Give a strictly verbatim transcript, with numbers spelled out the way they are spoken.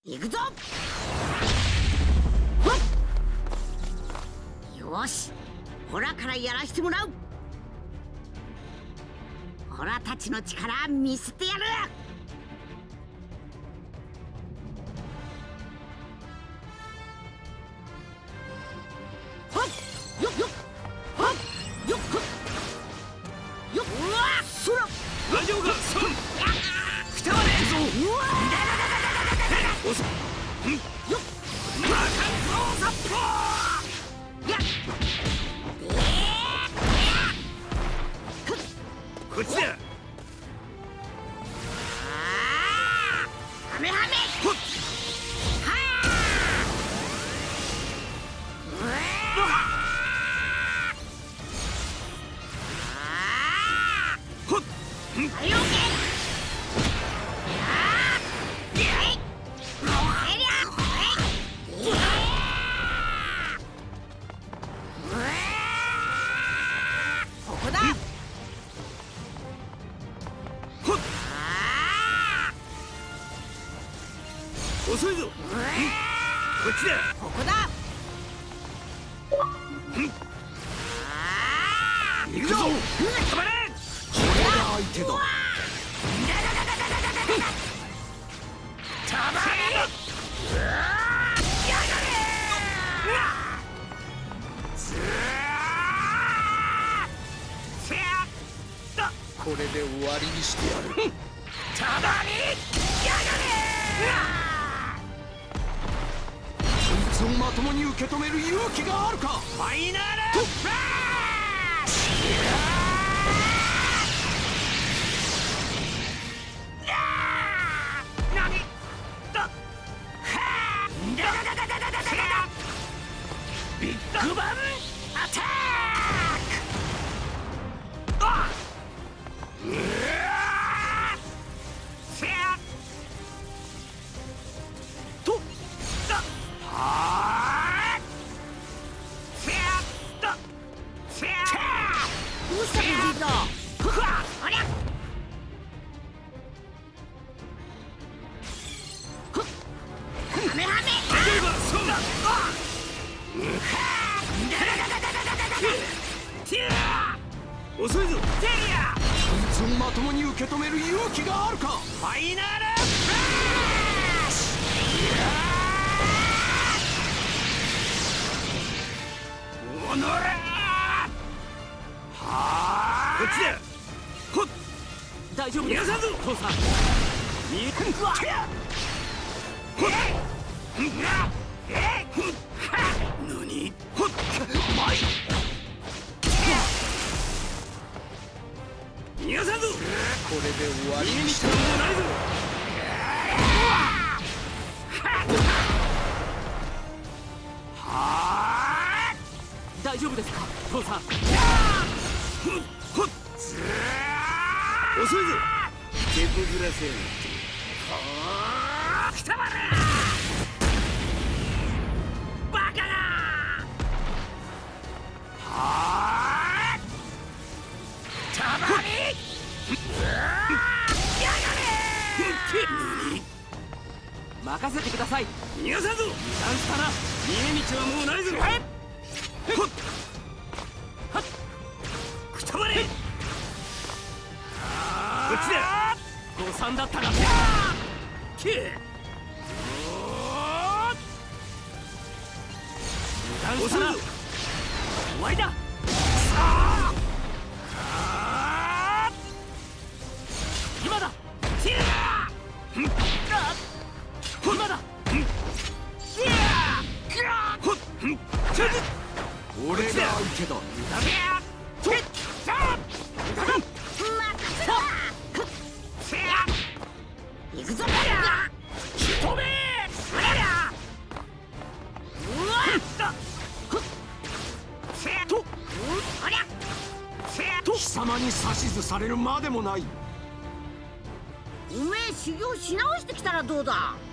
行くぞ。よし、ホラからやらしてもらう。ホラたちの力見せてやる。よっよっよっよっ、うわっ、そら大丈夫か。そんくたばれぞ。 うわおそんよっ魔漢光殺法やっこっちだ。 あー、ハメハメほっはー、うわーほっんはい、オッケー。 遅いぞ。こっちだ。 ここだ。 行くぞ。たまれ。 これが相手だ。 たまれ。やがれ。 これで終わりにしてやる。 たまれ。やがれ。 こいつをまともに受け止める勇気があるか。 ファイナルフラッシュ。なにだ。はあ。だだだだだだだだ。ビッグバンアタック。あっ。うわー。せや。と。だ。はあ。せや。だ。せや。 どうしたベジータ。 ふわ。ありゃ。 ハメハメ。 大丈夫か。そうだ。あっ。うはあ。だだだだだだだだ。てや。遅いぞ。てや。 こいつをまともに受け止める勇気があるか。 ファイナルフラッシュ。おのれ。はあ。こっちだ。ほっ。 大丈夫ですか、父さん。 いくわ。ほっ。な。え。なに。ほっ。まい。逃がさんぞ。 これで終わり逃げ道にしてはもうないぞ。はあ。 大丈夫ですか、父さん。 ほっ。遅いぞ。手こずらせやがって。はあ。くたばれ。バカだ。はあ。たまに。やがれ。 任せてください。 逃がさんぞ。 チャンスだな。 逃げ道はもうないぞ。 はい。 ほっ。はっ。くたばれ。こっちだ。 誤算だったな。 け。 油断したな。終わりだ。今だ。今だ。 俺が相手だ。 行くぞ。 貴様に指図されるまでもない。 おめえ修行し直してきたらどうだ。